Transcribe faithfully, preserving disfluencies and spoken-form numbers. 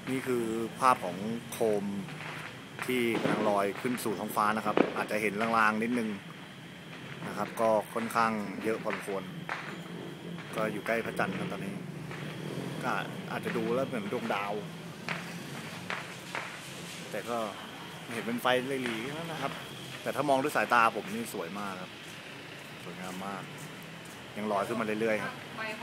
นี่คือภาพของโคมที่กำลังลอยขึ้นสู่ท้องฟ้านะครับอาจจะเห็นลางๆนิดนึงนะครับก็ค่อนข้างเยอะพอสมควรก็อยู่ใกล้พระจันทร์ครับตอนนี้ก็อาจจะดูแล้วเหมือนดวงดาวแต่ก็เห็นเป็นไฟหลีๆนะครับแต่ถ้ามองด้วยสายตาผมนี่สวยมากครับสวยงามมากยังลอยขึ้นมาเรื่อยๆครับ